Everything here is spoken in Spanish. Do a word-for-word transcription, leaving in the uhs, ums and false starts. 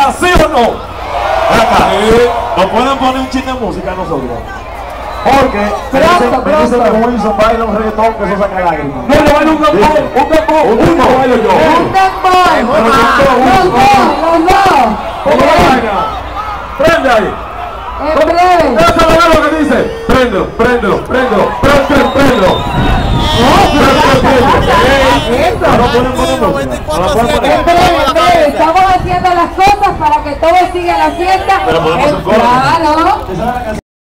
música, ¿sí o no? Acá, ¿nos pueden poner un chiste de música a nosotros? Porque me dicen que Wilson baila un reggaetón que eso saca lágrimas. No, yo bailo un dembow, un dembow, Un uno dembow. bailo yo. Un dembow. Pero Los yo dos, los dos. ¿Cómo la vaina? Prende ahí. En breve. Déjame ver lo que dice. Préndelo, préndelo, préndelo, préndelo, préndelo. No pueden poner música. No la pueden En poner. breve, en breve. Estamos haciendo las cosas para que todos sigan la fiesta. Pero podemos hacer coro. Claro. ¿Te sabes la canción?